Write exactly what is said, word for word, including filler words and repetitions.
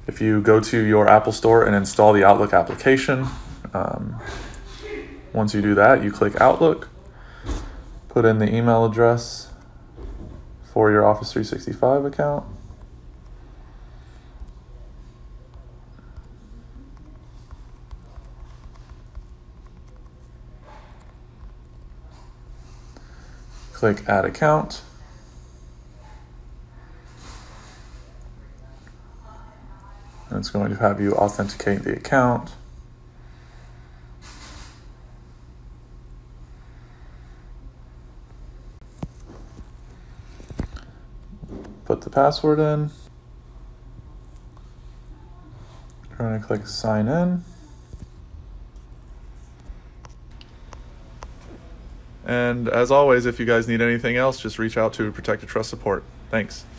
If you go to your Apple Store and install the Outlook application, um, once you do that, you click Outlook, put in the email address for your Office three sixty-five account. Click Add Account. And it's going to have you authenticate the account. Put the password in. We're going to click Sign In. And as always, if you guys need anything else, just reach out to Protect and Trust Support. Thanks.